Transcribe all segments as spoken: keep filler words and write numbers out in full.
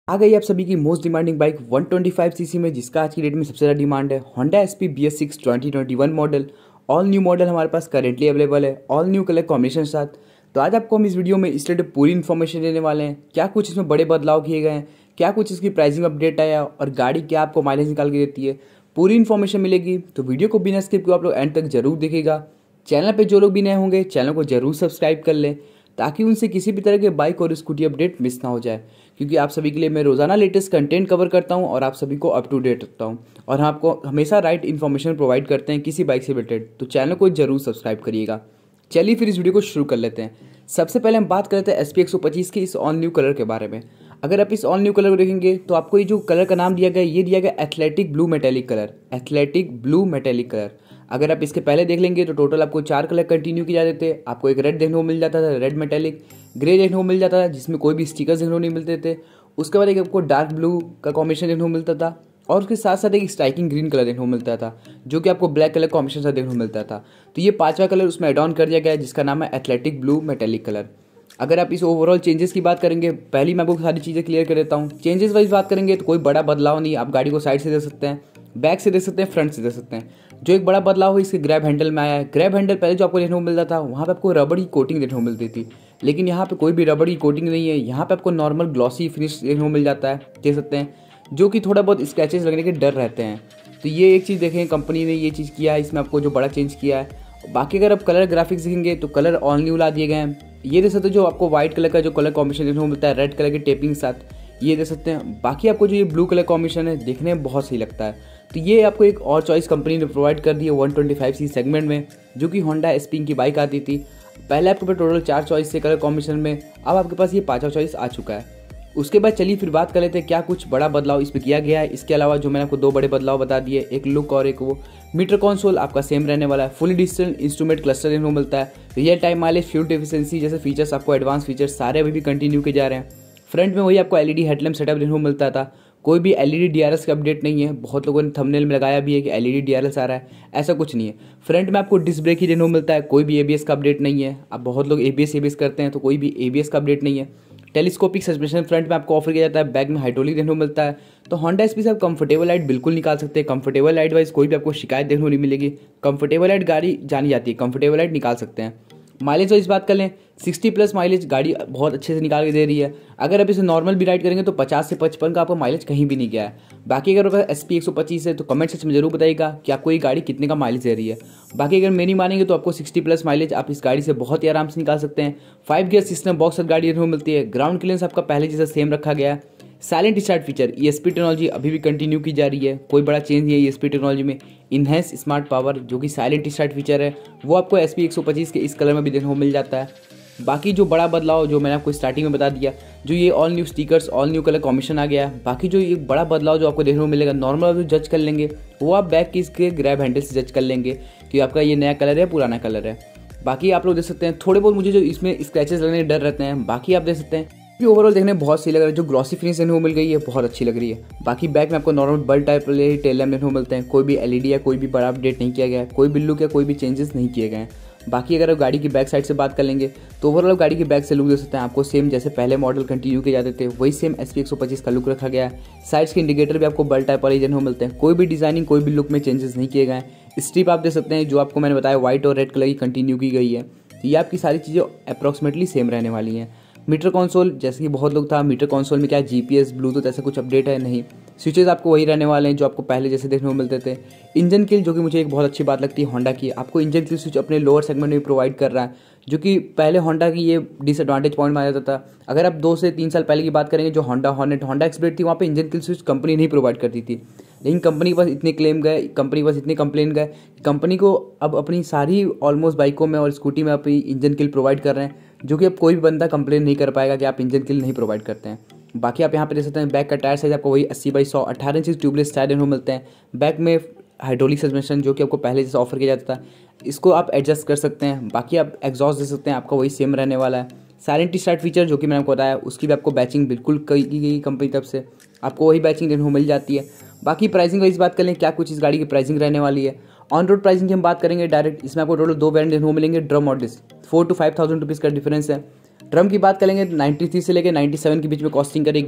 आ गई आप सभी की most demanding bike one twenty five CC में, जिसका आज की डेट में सबसे ज़्यादा डिमांड है। Honda S P B S six twenty twenty one model, all new model हमारे पास करेंटली अवेलेबल है, ऑल न्यू कलर कॉम्बिनेशन के साथ। तो आज आपको हम इस वीडियो में इस रिलेटेड पूरी इन्फॉर्मेशन देने वाले हैं। क्या कुछ इसमें बड़े बदलाव किए गए हैं, क्या कुछ इसकी प्राइसिंग अपडेट आया और गाड़ी क्या आपको माइलेज निकाल के देती है, पूरी इन्फॉर्मेशन मिलेगी। तो वीडियो को बिना स्किप को आप लोग एंड तक जरूर देखेगा। चैनल पर जो लोग भी नए होंगे चैनल को जरूर सब्सक्राइब कर लें, ताकि उनसे किसी भी तरह के बाइक और स्कूटी अपडेट मिस ना हो जाए। क्योंकि आप सभी के लिए मैं रोज़ाना लेटेस्ट कंटेंट कवर करता हूं और आप सभी को अप टू डेट रखता हूं, और हम आपको हमेशा राइट इन्फॉर्मेशन प्रोवाइड करते हैं किसी बाइक से रिलेटेड। तो चैनल को जरूर सब्सक्राइब करिएगा। चलिए फिर इस वीडियो को शुरू कर लेते हैं। सबसे पहले हम बात करते हैं एस पी एक सौ पच्चीस के इस ऑल न्यू कलर के बारे में। अगर आप इस ऑल न्यू कलर को देखेंगे तो आपको ये जो कलर का नाम दिया गया ये दिया गया athletic blue metallic colour, athletic blue metallic colour. अगर आप इसके पहले देख लेंगे तो टोटल आपको चार कलर कंटिन्यू किए जाते थे। आपको एक रेड देखने को मिल जाता था, रेड मेटेलिक, ग्रे देखने को मिल जाता था जिसमें कोई भी स्टिकर्स देखने को नहीं मिलते थे। उसके बाद एक आपको डार्क ब्लू का कॉम्बिनेशन देखने को मिलता था, और उसके साथ साथ एक स्ट्राइकिंग ग्रीन कलर देखने को मिलता था, जो कि आपको ब्लैक कलर कॉम्बिनेशन से देखने को मिलता था। तो ये पांचवा कलर उसमें एड ऑन कर दिया गया है, जिसका नाम है एथलेटिक ब्लू मेटेलिक कलर। अगर आप इस ओवरऑल चेंजेस की बात करेंगे, पहली मैं आपको सारी चीज़ें क्लियर कर देता हूँ। चेंजेस वाइज बात करेंगे तो कोई बड़ा बदलाव नहीं। आप गाड़ी को साइड से दे सकते हैं, बैक से दे सकते हैं, फ्रंट से दे सकते हैं। जो एक बड़ा बदलाव है इसके ग्रैब हैंडल में आया है। ग्रैब हैंडल पहले जो आपको देखने को मिलता था वहाँ पे आपको रबड़ की कोटिंग देखने को मिलती थी, लेकिन यहाँ पे कोई भी रबड़ की कोटिंग नहीं है। यहाँ पे आपको नॉर्मल ग्लॉसी फिनिश देखने को मिल जाता है, देख सकते हैं, जो कि थोड़ा बहुत स्क्रैचेस लगने के डर रहते हैं। तो ये एक चीज़ देखें, कंपनी ने ये चीज़ किया है, इसमें आपको जो बड़ा चेंज किया है। बाकी अगर आप कलर ग्राफिक्स देखेंगे तो कलर ऑल न्यू ला दिए गए हैं। ये देख सकते हो जो आपको व्हाइट कलर का जो कलर कॉम्बिनेशन देखने को मिलता है रेड कलर के टेपिंग के साथ, ये देख सकते हैं। बाकी आपको जो ये ब्लू कलर कॉम्बिनेशन है देखने में बहुत सही लगता है। तो ये आपको एक और चॉइस कंपनी ने प्रोवाइड कर दी है one twenty five C segment में, जो कि होंडा एस पी की बाइक आती थी। पहले आपके पास टोटल चार चॉइस थे कलर कॉम्बिनेशन में, अब आपके पास ये पांचवा चॉइस आ चुका है। उसके बाद चलिए फिर बात कर लेते हैं क्या कुछ बड़ा बदलाव इसमें किया गया है। इसके अलावा जो मैंने आपको दो बड़े बदलाव बता दिए, एक लुक और एक वो मीटर कंसोल आपका सेम रहने वाला है। फुली डिजिटल इंस्ट्रूमेंट क्लस्टर देखने को मिलता है। Real time mileage, fuel efficiency जैसे फीचर्स, आपको एडवांस फीचर्स सारे अभी भी कंटिन्यू किए जा रहे हैं। फ्रंट में वही आपको एलईडी हेडलैम्प सेटअप देखने को मिलता था। कोई भी एलईडी डीआरएस का अपडेट नहीं है। बहुत लोगों ने थंबनेल में लगाया भी है कि एलईडी डीआरएस आ रहा है, ऐसा कुछ नहीं है। फ्रंट में आपको डिस्क ब्रेक ही देखने को मिलता है, कोई भी एबीएस का अपडेट नहीं है। अब बहुत लोग एबीएस एबीएस करते हैं, तो कोई भी एबीएस का अपडेट नहीं है। टेलीस्कोपिक सस्पेंशन फ्रंट में आपको ऑफर किया जाता है। बैक में हाइड्रोलिक देखने को मिलता है। तो होंडा एसपी से आप कंफर्टेबल राइड बिल्कुल निकाल सकते हैं। कंफर्टेबल राइड वाइज कोई भी आपको शिकायत देखने को नहीं मिलेगी। कंफर्टेबल राइड गाड़ी जानी जाती है, कंफर्टेबल राइड निकाल सकते हैं। माइलेज वाइज बात कर लें, सिक्सटी प्लस माइलेज गाड़ी बहुत अच्छे से निकाल के दे रही है। अगर आप इसे नॉर्मल भी राइड करेंगे तो पचास से पचपन का आपका माइलेज कहीं भी नहीं गया है। बाकी अगर एस पी एक सौ पच्चीस है तो कमेंट सेक्शन में जरूर बताइएगा कि आपको ये गाड़ी कितने का माइलेज दे रही है। बाकी अगर मेरी मानेंगे तो आपको सिक्सटी प्लस माइलेज आप इस गाड़ी से बहुत ही आराम से निकाल सकते हैं। फाइव गियर सिस्टम बॉक्स गाड़ी देखने को मिलती है। ग्राउंड क्लियरेंस आपका पहले जैसा सेम रखा गया है। Silent start feature, ESP technology अभी भी कंटिन्यू की जा रही है, कोई बड़ा चेंज नहीं है ईएसपी टेक्नोलॉजी में। इनहेंस स्मार्ट पावर जो कि साइलेंट स्टार्ट फीचर है, वो आपको एस पी एक सौ पच्चीस के इस कलर में भी देखने को मिल जाता है। बाकी जो बड़ा बदलाव जो मैंने आपको स्टार्टिंग में बता दिया, जो ये all new stickers, all new colour combination आ गया है। बाकी जो ये बड़ा बदलाव जो आपको देखने को मिलेगा, नॉर्मल जो जज कर लेंगे वो आप बैक की इसके ग्रैब हैंडल से जज कर लेंगे कि आपका ये नया कलर है पुराना कलर है। बाकी आप लोग देख सकते हैं थोड़े बहुत मुझे जो इसमें स्क्रैचेस लगने के डर रहते हैं, बाकी आप देख सकते हैं कि ओवरऑल देखने में बहुत सही लग रहा है। जो ग्लॉसी फिनिश देखने को मिल गई है बहुत अच्छी लग रही है। बाकी बैक में आपको नॉर्मल बल्ब टाइप वाले टेल लैम्प देखने को मिलते हैं। कोई भी एलईडी या कोई भी बड़ा अपडेट नहीं किया गया है, कोई भी लुक या कोई भी चेंजेस नहीं किए गए हैं। बाकी अगर आप गाड़ी की बैक साइड से बात कर लेंगे तो ओवरऑल गाड़ी की बैक से लुक देख सकते हैं आपको सेम जैसे पहले मॉडल कंटिन्यू किए जाते थे, वही सेम एस पी एक सौ पच्चीस का लुक रखा गया है। साइड्स के इंडिकेटर भी आपको बल्ब टाइप वाले देखने को मिलते हैं। कोई भी डिजाइनिंग, कोई भी लुक में चेंजेस नहीं किए गए हैं। स्ट्रिप आप देख सकते हैं जो आपको मैंने बताया व्हाइट और रेड कलर की कंटिन्यू की गई है। तो ये आपकी सारी चीज़ें अप्रॉक्सीमेटली सेम रहने वाली हैं। मीटर कंसोल जैसे कि बहुत लोग था, मीटर कंसोल में क्या जीपीएस, ब्लूटूथ ऐसा कुछ अपडेट है नहीं। स्विचेस आपको वही रहने वाले हैं जो आपको पहले जैसे देखने को मिलते थे। इंजन किल, जो कि मुझे एक बहुत अच्छी बात लगती है होंडा की, आपको इंजन किल स्विच अपने लोअर सेगमेंट में प्रोवाइड कर रहा है, जो कि पहले होंडा की ये डिसएडवांटेज पॉइंट माना जाता था। अगर आप दो से तीन साल पहले की बात करेंगे, जो होंडा हॉर्नेट, होंडा एक्सप्लेट थी, वहाँ पे इंजन किल स्विच कंपनी नहीं प्रोवाइड करती थी। लेकिन कंपनी के पास इतने क्लेम गए, कंपनी के पास इतने कंप्लेन गए, कंपनी को अब अपनी सारी ऑलमोस्ट बाइकों में और स्कूटी में अपनी इंजन किल प्रोवाइड कर रहे हैं, जो कि अब कोई भी बंदा कंप्लेन नहीं कर पाएगा कि आप इंजन किल नहीं प्रोवाइड करते हैं। बाकी आप यहाँ पे देख सकते हैं बैक का टायर साइज आपको वही अस्सी बाई सौ अठारह इंच ट्यूबलेस टायर देखने को मिलते हैं। बैक में हाइड्रोलिक सस्पेंशन जो कि आपको पहले जैसे ऑफर किया जाता था, इसको आप एडजस्ट कर सकते हैं। बाकी आप एग्जॉस्ट दे सकते हैं, आपका वही सेम रहने वाला है। साइलेंट स्टार्ट फीचर जो कि मैंने आपको बताया, उसकी भी आपको बैचिंग बिल्कुल की गई कंपनी तरफ से, आपको वही बैचिंग देखने को मिल जाती है। बाकी प्राइसिंग वाइज बात कर लें क्या कुछ इस गाड़ी की प्राइसिंग रहने वाली है। ऑन रोड प्राइसिंग की हम बात करेंगे डायरेक्ट, इसमें आपको टोटल दो वेरिएंट देखने को मिलेंगे। ड्रम और disc four to five thousand rupees का डिफरेंस है। ड्रम की बात करेंगे नाइन्टी थ्री से लेकर नाइन्टी सेवन के बीच में कॉस्टिंग करेगी।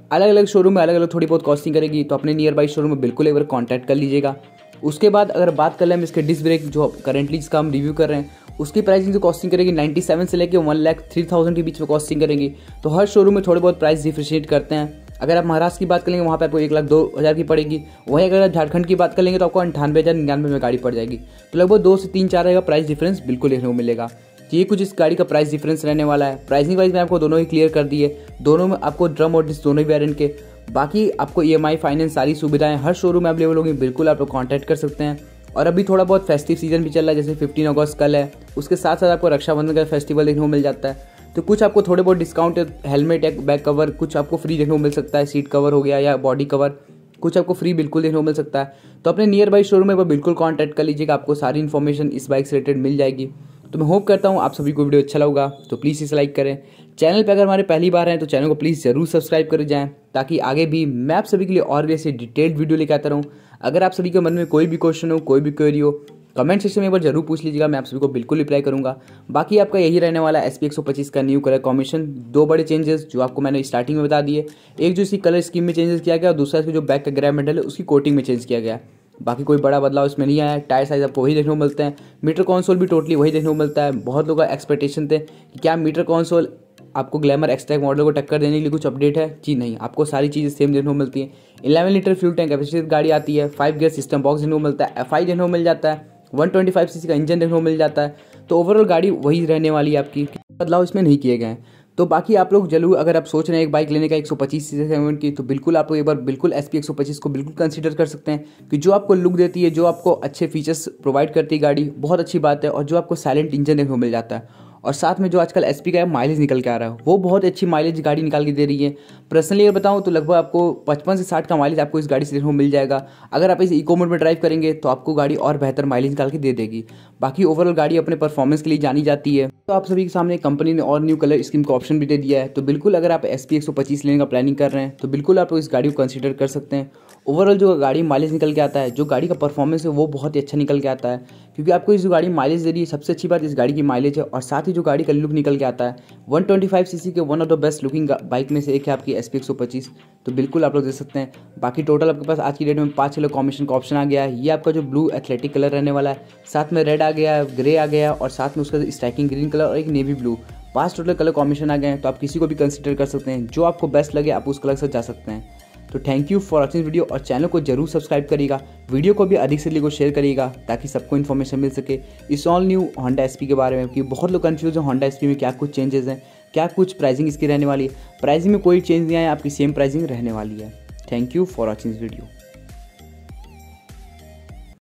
अलग अलग शोरूम में अलग अलग थोड़ी बहुत कॉस्टिंग करेगी, तो अपने नियर बाई शोरूम में बिल्कुल एक बार कॉन्टैक्ट कर लीजिएगा। उसके बाद अगर बात कर लें हम इसके डिस्क ब्रेक जो करेंटली जिसका हम रिव्यू कर रहे हैं, उसकी प्राइसिंग जो कॉस्टिंग करेगी नाइन्टी सेवन से लेकर वन लाख थ्री थाउजेंड के बीच में कॉस्टिंग करेंगी। तो हर शोरूम में थोड़े बहुत प्राइस डिफरेंशिएट करते हैं। अगर आप महाराष्ट्र की बात करेंगे वहाँ पे आपको एक लाख दो हज़ार की पड़ेगी, वहीं अगर झारखंड की बात करेंगे तो आपको अंठानवे हज़ार निन्यानवे में गाड़ी पड़ जाएगी। तो लगभग दो से तीन चार हज़ार का प्राइस डिफरेंस बिल्कुल देखने को मिलेगा। तो ये कुछ इस गाड़ी का प्राइस डिफरेंस रहने वाला है। प्राइसिंग वाइज में आपको दोनों ही क्लियर कर दिए, दोनों में आपको ड्रम और डिस्क दोनों ही वेरिएंट के। बाकी आपको ई एम आई फाइनेंस सारी सुविधाएं हर शोरूम में अवेलेबल होगी, बिल्कुल आप लोग कॉन्टैक्ट कर सकते हैं। और अभी थोड़ा बहुत फेस्टिव सीजन भी चल रहा है, जैसे फिफ्टीन अगस्त कल है, उसके साथ साथ आपको रक्षाबंधन का फेस्टिवल देखने को मिल जाता है। तो कुछ आपको थोड़े बहुत डिस्काउंट, हेलमेट या बैक कवर कुछ आपको फ्री देखने को मिल सकता है, सीट कवर हो गया या बॉडी कवर कुछ आपको फ्री बिल्कुल देखने को मिल सकता है। तो अपने नियर बाई शोरूम में बिल्कुल कॉन्टैक्ट कर लीजिएगा, आपको सारी इन्फॉर्मेशन इस बाइक से रिलेटेड मिल जाएगी। तो मैं होप करता हूँ आप सभी को वीडियो अच्छा लगा, तो प्लीज़ इसे लाइक करें। चैनल पे अगर हमारे पहली बार हैं तो चैनल को प्लीज़ ज़रूर सब्सक्राइब कर जाएं, ताकि आगे भी मैं आप सभी के लिए और भी ऐसे डिटेल्ड वीडियो लेकर आता रहूँ। अगर आप सभी के मन में कोई भी क्वेश्चन हो, कोई भी क्वेरी हो, कमेंट सेक्शन में एक बार जरूर पूछ लीजिएगा, मैं आप सभी को बिल्कुल रिप्लाई करूंगा। बाकी आपका यही रहने वाला है एस पी एक सौ पच्चीस का न्यू कलर कॉम्बिनेशन। दो बड़े चेंजेस जो आपको मैंने स्टार्टिंग में बता दिए, एक जो इसकी कलर स्कीम में चेंजेस किया गया और दूसरा इसका जो बैक का ग्रैब मेटल है उसकी कोटिंग में चेंज किया गया। बाकी कोई बड़ा बदलाव इसमें नहीं आया। टायर साइज आपको वही देखने को मिलते हैं, मीटर कॉन्सोल भी टोटली वही देखने को मिलता है। बहुत लोगों का एक्सपेक्टेशन थे कि क्या मीटर कॉन्सोल आपको ग्लैमर एक्सट्रैक मॉडल को टक्कर देने के लिए कुछ अपडेट है, जी नहीं, आपको सारी चीज़ें सेम देखने को मिलती है। Eleven litre fuel tank capacity गाड़ी आती है, फाइव गियर सिस्टम बॉक्स देखने को मिलता है, एफ आई देखने को मिल जाता है, वन ट्वेंटी फाइव सीसी का इंजन देखने को मिल जाता है। तो ओवरऑल गाड़ी वही रहने वाली है आपकी, बदलाव इसमें नहीं किए गए हैं। तो बाकी आप लोग जरूर अगर आप सोच रहे हैं एक बाइक लेने का एक सौ पच्चीस सीसी सेगमेंट की, तो बिल्कुल आप लोग एक बार बिल्कुल एस पी एक सौ पच्चीस को बिल्कुल कंसीडर कर सकते हैं कि जो आपको लुक देती है, जो आपको अच्छे फीचर्स प्रोवाइड करती है गाड़ी, बहुत अच्छी बात है। और जो आपको साइलेंट इंजन देखने को मिल जाता है, और साथ में जो आजकल एस पी का माइलेज निकल के आ रहा है, वो बहुत अच्छी माइलेज गाड़ी निकाल के दे रही है। पर्सनली अगर बताऊं तो लगभग आपको पचपन से साठ का माइलेज आपको इस गाड़ी से देखने को मिल जाएगा। अगर आप इस इको मोड में ड्राइव करेंगे तो आपको गाड़ी और बेहतर माइलेज निकाल के दे देगी। बाकी ओवरऑल गाड़ी अपने परफॉर्मेंस के लिए जानी जाती है। तो आप सभी के सामने कंपनी ने और न्यू कलर स्कीम का ऑप्शन भी दे दिया है। तो बिल्कुल अगर आप एस पी एक सौ पच्चीस लेने का प्लानिंग कर रहे हैं तो बिल्कुल आप इस गाड़ी को कंसिडर कर सकते हैं। ओवरऑल जो गाड़ी माइलेज निकल के आता है, जो गाड़ी का परफॉर्मेंस है वो बहुत ही अच्छा निकल के आता है, क्योंकि आपको इस जो गाड़ी माइलेज दे रही है, सबसे अच्छी बात इस गाड़ी की माइलेज है। और साथ ही जो गाड़ी का लुक निकल के आता है, वन ट्वेंटी फाइव सीसी के one of the best looking bike में से एक है आपकी एस पी एक सौ पच्चीस। तो बिल्कुल आप लोग दे सकते हैं। बाकी टोटल आपके पास आज की डेट में पाँच कलर कॉम्बिनेशन का ऑप्शन आ गया है। ये आपका जो ब्लू एथलेटिक कलर रहने वाला है, साथ में रेड आ गया, ग्रे आ गया और साथ में उसका स्ट्राइकिंग ग्रीन कलर और एक नेवी ब्लू, पांच टोटल कलर कॉम्बिनेशन आ गए हैं। तो आप किसी को भी कंसिडर कर सकते हैं, जो आपको बेस्ट लगे आप उस कलर से जा सकते हैं। तो thank you for watching video, और चैनल को जरूर सब्सक्राइब करिएगा, वीडियो को भी अधिक से अधिक शेयर करिएगा, ताकि सबको इन्फॉर्मेशन मिल सके इस all new Honda S P के बारे में। क्योंकि बहुत लोग कंफ्यूज हैं होंडा एस पी में क्या कुछ चेंजेस हैं, क्या कुछ प्राइसिंग इसकी रहने वाली है। प्राइसिंग में कोई चेंज नहीं आया, आपकी सेम प्राइसिंग रहने वाली है। Thank you for watching video.